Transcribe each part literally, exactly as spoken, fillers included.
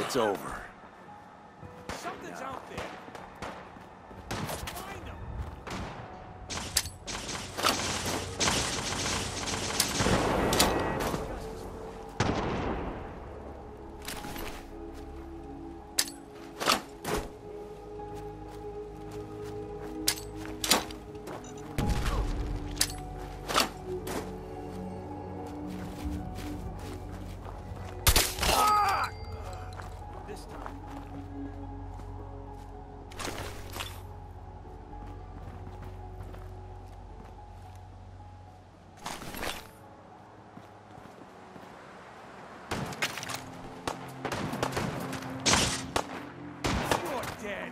it's over. Something's out there. Find him. This time. You're dead.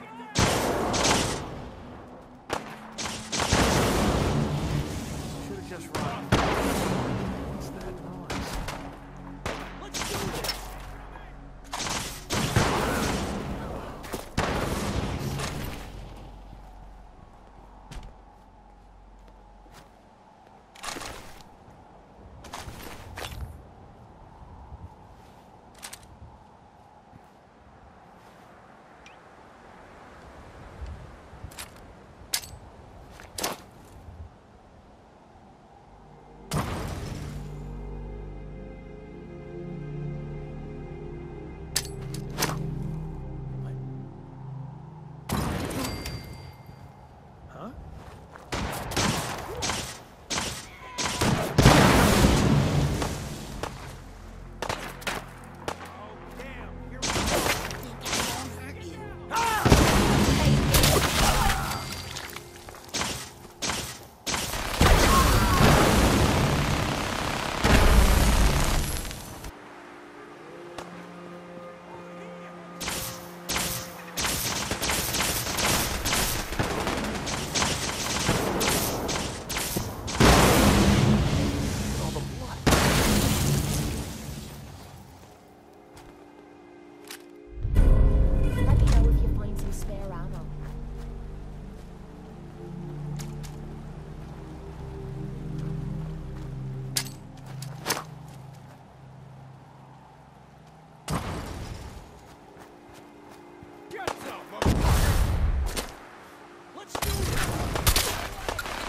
Should have just run. What's that noise? Let's do this. Huh? Oh, damn. Here we go. All the blood. Let me know if you find some spare ammo. Get some, motherfucker! Let's do this!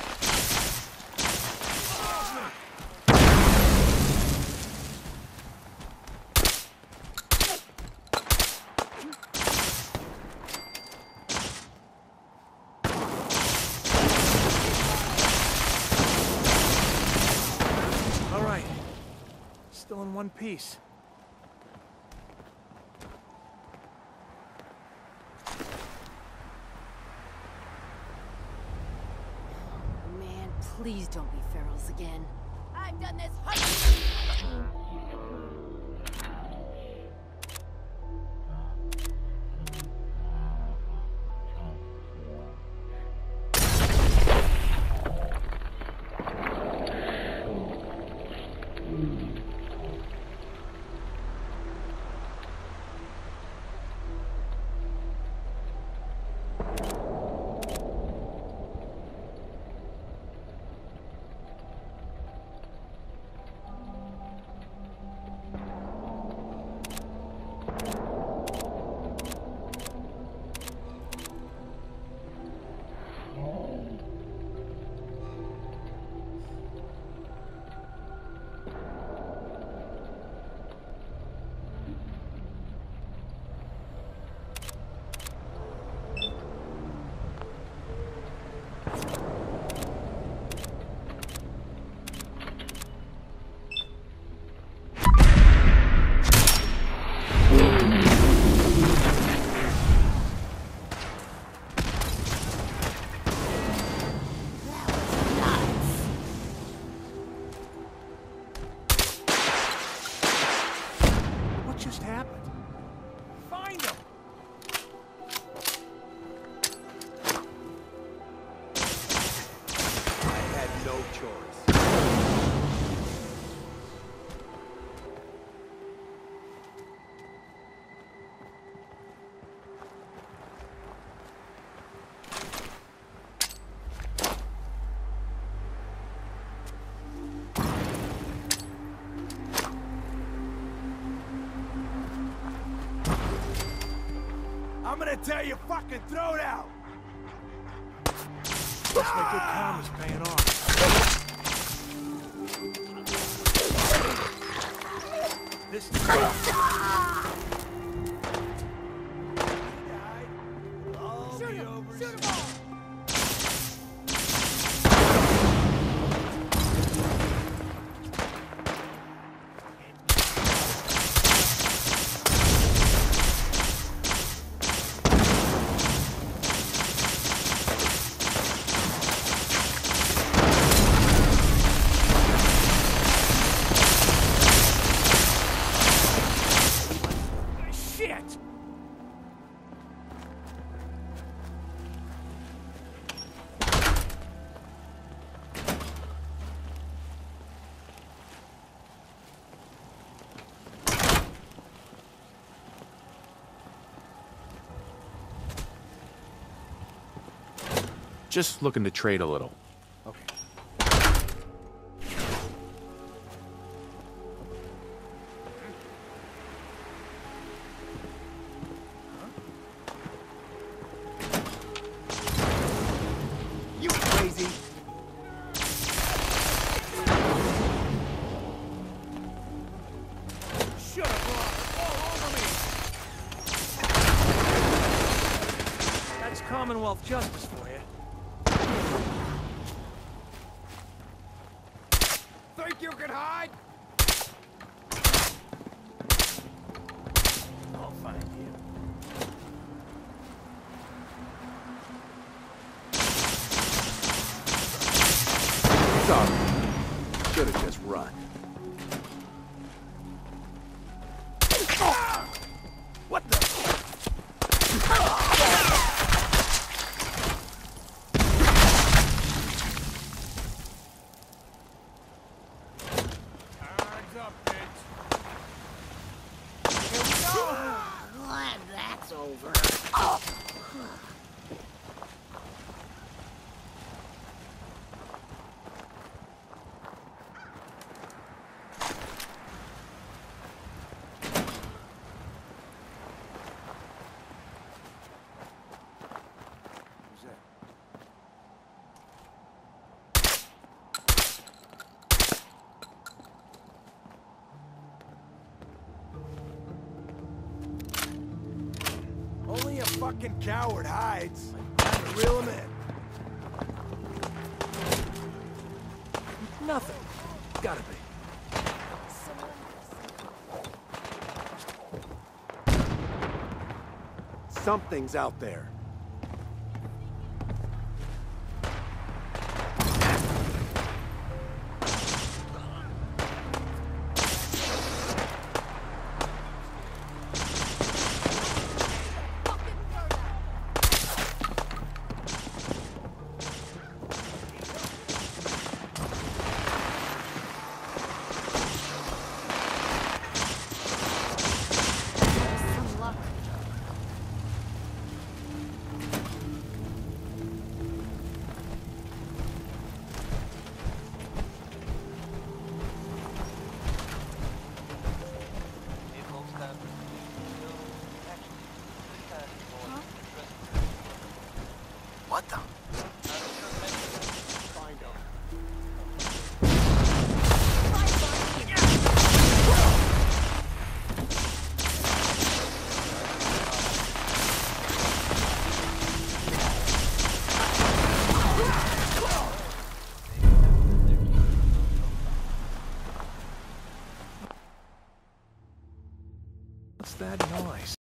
All right. Still in one piece. Man, please don't be ferals again. I've done this. What just happened? Find him! I had no choice. I'm gonna tell you, fucking throw it out! Looks like good karma's paying off. This Shoot him! Shoot him all! shit! Just looking to trade a little. Okay. You crazy? Shut up, Rob! All over me! That's Commonwealth justice for you. Think you can hide? I'll find you. Sorry. Should've just run. What the? Time's up, bitch. Glad that's over. Who's that? Only a fucking coward hides. Time to reel him in. Nothing. Gotta be. Something's out there. Some luck. What the? Find out. What's that noise?